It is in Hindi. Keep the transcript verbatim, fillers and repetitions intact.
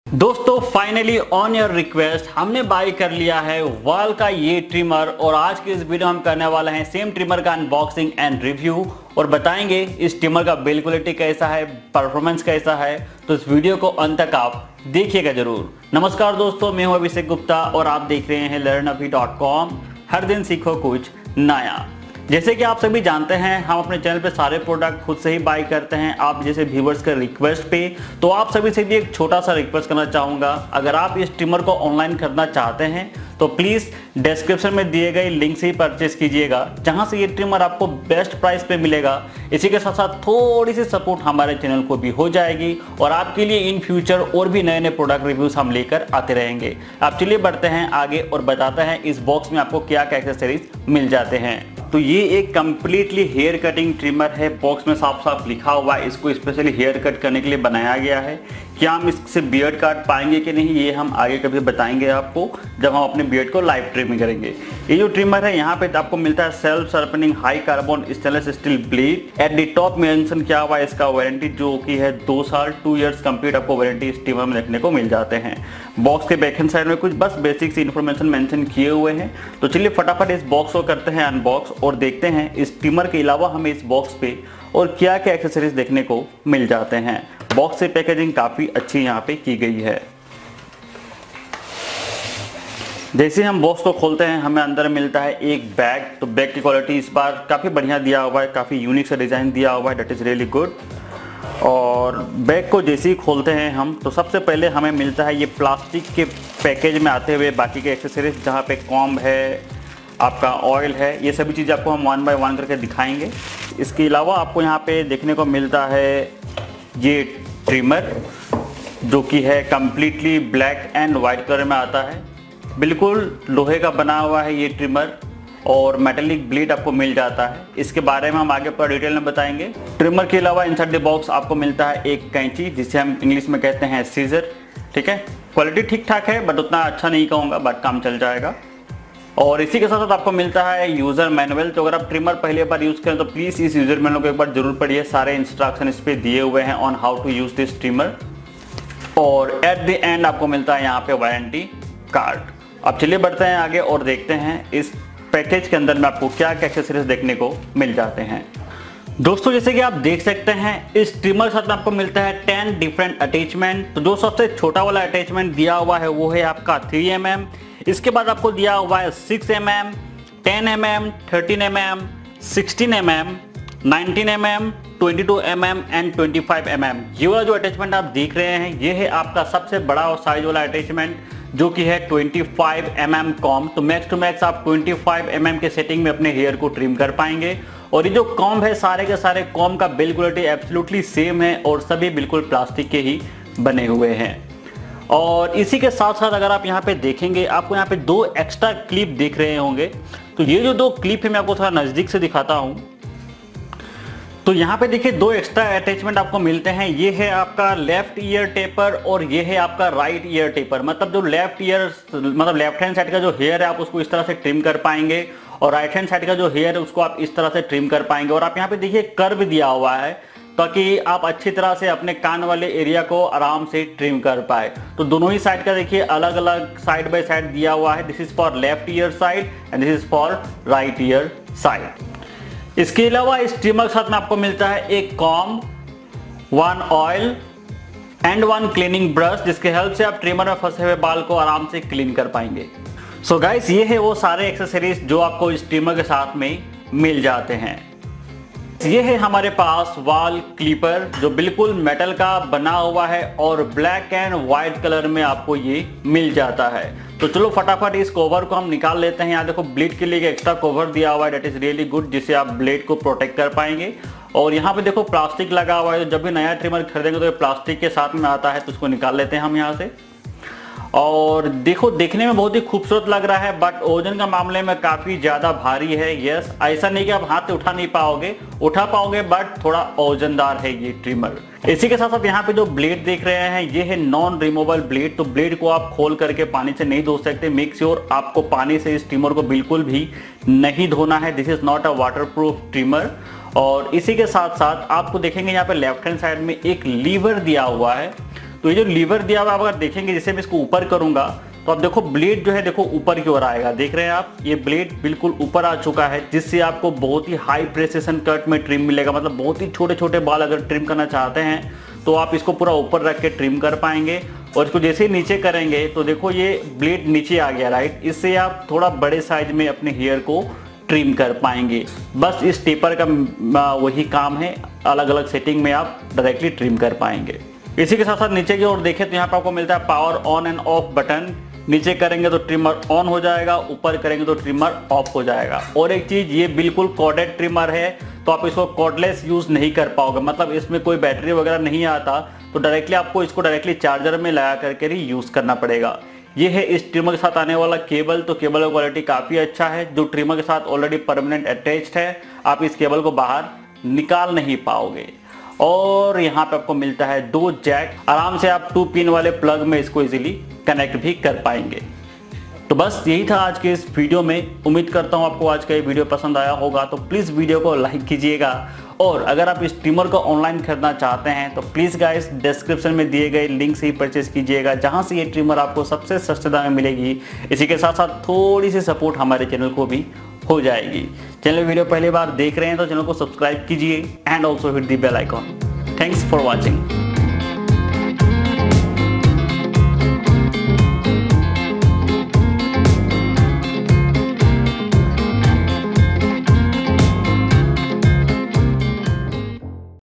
दोस्तों फाइनली ऑन योर रिक्वेस्ट हमने बाय कर लिया है वाल का ये ट्रिमर और आज की इस वीडियो हम करने वाले हैं सेम ट्रिमर का अनबॉक्सिंग एंड रिव्यू और बताएंगे इस ट्रिमर का बिल्ड क्वालिटी कैसा है, परफॉर्मेंस कैसा है। तो इस वीडियो को अंत तक आप देखिएगा जरूर। नमस्कार दोस्तों, मैं हूं अभिषेक गुप्ता और आप देख रहे हैं लर्न अभी डॉट कॉम। हर दिन सीखो कुछ नया। जैसे कि आप सभी जानते हैं हम अपने चैनल पे सारे प्रोडक्ट खुद से ही बाय करते हैं, आप जैसे व्यूवर्स के रिक्वेस्ट पे। तो आप सभी से भी एक छोटा सा रिक्वेस्ट करना चाहूँगा, अगर आप इस ट्रिमर को ऑनलाइन खरीदना चाहते हैं तो प्लीज़ डिस्क्रिप्शन में दिए गए लिंक से ही परचेस कीजिएगा, जहां से ये ट्रिमर आपको बेस्ट प्राइस पे मिलेगा। इसी के साथ साथ थोड़ी सी सपोर्ट हमारे चैनल को भी हो जाएगी और आपके लिए इन फ्यूचर और भी नए नए प्रोडक्ट रिव्यूज हम लेकर आते रहेंगे। आप चलिए बढ़ते हैं आगे और बताते हैं इस बॉक्स में आपको क्या क्या एक्सेसरीज मिल जाते हैं। तो ये एक कम्प्लीटली हेयर कटिंग ट्रिमर है। बॉक्स में साफ साफ लिखा हुआ है इसको स्पेशली हेयर कट करने के लिए बनाया गया है। क्या हम इससे बियर्ड काट पाएंगे कि नहीं ये हम आगे कभी बताएंगे आपको, जब हम अपने बियर्ड को लाइव ट्रिमिंग करेंगे। ये जो ट्रिमर है यहाँ पे आपको मिलता है self sharpening high carbon stainless steel blade. At the top mention किया हुआ है इसका वारंटी जो कि है दो साल टू इयर्स कंप्लीट आपको वारंटी इस ट्रिमर में देखने को मिल जाते हैं। बॉक्स के बैकहैंड साइड में कुछ बस बेसिक सी इन्फॉर्मेशन मेंशन किए हुए हैं। तो चलिए फटाफट इस बॉक्स को करते हैं अनबॉक्स और देखते हैं इस ट्रिमर के अलावा हमें इस बॉक्स पे और क्या क्या एक्सेसरीज देखने को मिल जाते हैं। बॉक्स से पैकेजिंग काफी अच्छी यहाँ पे की गई है। जैसे हम बॉक्स को खोलते हैं हमें अंदर मिलता है एक बैग। तो बैग की क्वालिटी इस बार काफी बढ़िया दिया हुआ है, काफी यूनिक सा डिजाइन दिया हुआ है, दैट इज रियली गुड। और बैग को जैसे ही खोलते हैं हम तो सबसे पहले हमें मिलता है ये प्लास्टिक के पैकेज में आते हुए बाकी के एक्सेसरीज, जहाँ पे कॉम्ब है, आपका ऑयल है, ये सभी चीज़ आपको हम वन बाय वन करके दिखाएंगे। इसके अलावा आपको यहाँ पे देखने को मिलता है ये ट्रिमर जो कि है completely black and white colour में आता है। बिल्कुल लोहे का बना हुआ है ये ट्रिमर और मेटेलिक ब्लेड आपको मिल जाता है। इसके बारे में हम आगे पर डिटेल में बताएंगे। ट्रिमर के अलावा इनसाइड द बॉक्स आपको मिलता है एक कैंची जिसे हम इंग्लिश में कहते हैं सीजर। ठीक है, क्वालिटी ठीक ठाक है बट उतना अच्छा नहीं कहूँगा, बट काम चल जाएगा। और इसी के साथ साथ आपको मिलता है यूजर मैनुअल। तो अगर आप ट्रिमर पहले बार यूज करें तो प्लीज इस यूजर मैनुअल को एक बार जरूर पढ़िए, सारे इंस्ट्रक्शन इस पे दिए हुए हैं on how to use this trimmer. और एट द एंड आपको मिलता है यहाँ पे वारंटी कार्ड। अब चलिए बढ़ते हैं आगे और देखते हैं इस पैकेज के अंदर में आपको क्या क्या एक्सेसरीज देखने को मिल जाते हैं। दोस्तों जैसे कि आप देख सकते हैं इस ट्रिमर साथ में आपको मिलता है टेन डिफरेंट अटैचमेंट। तो जो सबसे छोटा वाला अटैचमेंट दिया हुआ है वो है आपका थ्री एम एम। इसके बाद आपको दिया हुआ है six m m, ten m m, thirteen m m, sixteen m m, nineteen m m, twenty two m m and twenty five m m. ये वाला जो अटैचमेंट आप देख रहे हैं ये है आपका सबसे बड़ा और साइज वाला अटैचमेंट जो कि है twenty five m m comb. तो मैक्स टू मैक्स आप ट्वेंटी फाइव एम एम के सेटिंग में अपने हेयर को ट्रिम कर पाएंगे। और ये जो कॉम्ब है सारे के सारे कॉम्ब का बिल्ड क्वालिटी एब्सोल्युटली सेम है और सभी बिल्कुल प्लास्टिक के ही बने हुए हैं। और इसी के साथ साथ अगर आप यहाँ पे देखेंगे आपको यहाँ पे दो एक्स्ट्रा क्लिप दिख रहे होंगे। तो ये जो दो क्लिप है मैं आपको थोड़ा नजदीक से दिखाता हूँ। तो यहाँ पे देखिए दो एक्स्ट्रा अटैचमेंट आपको मिलते हैं। ये है आपका लेफ्ट ईयर टेपर और ये है आपका राइट ईयर टेपर। मतलब जो लेफ्ट ईयर मतलब लेफ्ट हैंड साइड का जो हेयर है आप उसको इस तरह से ट्रिम कर पाएंगे और राइट हैंड साइड का जो हेयर है उसको आप इस तरह से ट्रिम कर पाएंगे। और आप यहाँ पे देखिए कर्व दिया हुआ है ताकि आप अच्छी तरह से अपने कान वाले एरिया को आराम से ट्रिम कर पाए। तो दोनों ही साइड का देखिए अलग अलग साइड बाय साइड दिया हुआ है। This is for left ear side and this is for right ear side. इसके अलावा इस ट्रिमर के साथ में आपको मिलता है एक comb, one oil and one cleaning brush जिसके हेल्प से आप ट्रिमर में फंसे हुए बाल को आराम से क्लीन कर पाएंगे। सो so गाइस ये है वो सारे एक्सेसरीज जो आपको इस ट्रिमर के साथ में मिल जाते हैं। ये है हमारे पास वाल क्लिपर जो बिल्कुल मेटल का बना हुआ है और ब्लैक एंड व्हाइट कलर में आपको ये मिल जाता है। तो चलो फटाफट इस कवर को हम निकाल लेते हैं। यहाँ देखो ब्लेड के लिए एक एक्स्ट्रा कवर दिया हुआ है, दैट इज रियली गुड, जिससे आप ब्लेड को प्रोटेक्ट कर पाएंगे। और यहाँ पे देखो प्लास्टिक लगा हुआ है। तो जब भी नया ट्रिमर खरीदेंगे तो ये प्लास्टिक के साथ में आता है, तो उसको निकाल लेते हैं हम यहाँ से। और देखो देखने में बहुत ही खूबसूरत लग रहा है बट वजन का मामले में काफी ज्यादा भारी है। यस, ऐसा नहीं कि आप हाथ से उठा नहीं पाओगे, उठा पाओगे बट थोड़ा वजनदार है ये ट्रिमर। इसी के साथ साथ यहाँ पे जो ब्लेड देख रहे हैं ये है नॉन रिमूवेबल ब्लेड। तो ब्लेड को आप खोल करके पानी से नहीं धो सकते। मेक श्योर आपको पानी से इस ट्रिमर को बिल्कुल भी नहीं धोना है। This is not a waterproof trimmer. और इसी के साथ साथ आपको देखेंगे यहाँ पे लेफ्ट हैंड साइड में एक लीवर दिया हुआ है। तो ये जो लीवर दिया हुआ आप अगर देखेंगे, जैसे मैं इसको ऊपर करूंगा तो आप देखो ब्लेड जो है देखो ऊपर की ओर आएगा, देख रहे हैं आप, ये ब्लेड बिल्कुल ऊपर आ चुका है, जिससे आपको बहुत ही हाई प्रेसिशन कट में ट्रिम मिलेगा। मतलब बहुत ही छोटे छोटे बाल अगर ट्रिम करना चाहते हैं तो आप इसको पूरा ऊपर रख के ट्रिम कर पाएंगे। और इसको जैसे ही नीचे करेंगे तो देखो ये ब्लेड नीचे आ गया, राइट। इससे आप थोड़ा बड़े साइज में अपने हेयर को ट्रिम कर पाएंगे। बस इस टेपर का वही काम है, अलग अलग सेटिंग में आप डायरेक्टली ट्रिम कर पाएंगे। इसी के साथ साथ नीचे की ओर देखें तो यहाँ पे आपको मिलता है power on and off button. नीचे करेंगे तो ट्रिमर ऑन हो जाएगा, ऊपर करेंगे तो ट्रिमर ऑफ हो जाएगा। और एक चीज, ये बिल्कुल कॉर्डेड ट्रिमर है, तो आप इसको कॉर्डलेस यूज नहीं कर पाओगे। मतलब इसमें कोई बैटरी वगैरह नहीं आता, तो डायरेक्टली आपको इसको डायरेक्टली चार्जर में लगा करके ही यूज करना पड़ेगा। ये है इस ट्रिमर के साथ आने वाला केबल। तो केबल का क्वालिटी काफी अच्छा है, जो ट्रिमर के साथ ऑलरेडी परमानेंट अटैच्ड है, आप इस केबल को बाहर निकाल नहीं पाओगे। और यहाँ पे आपको मिलता है दो जैक, आराम से आप टू पिन वाले प्लग में इसको इजीली कनेक्ट भी कर पाएंगे। तो बस यही था आज के इस वीडियो में। उम्मीद करता हूँ आपको आज का ये वीडियो पसंद आया होगा। तो प्लीज़ वीडियो को लाइक कीजिएगा, और अगर आप इस ट्रिमर को ऑनलाइन खरीदना चाहते हैं तो प्लीज़ गाइस डिस्क्रिप्शन में दिए गए लिंक से ही परचेज कीजिएगा, जहां से ये ट्रिमर आपको सबसे सस्ते दाम में मिलेगी। इसी के साथ साथ थोड़ी सी सपोर्ट हमारे चैनल को भी हो जाएगी। चैनल वीडियो पहली बार देख रहे हैं तो चैनल को सब्सक्राइब कीजिए and also hit the bell icon. Thanks for watching.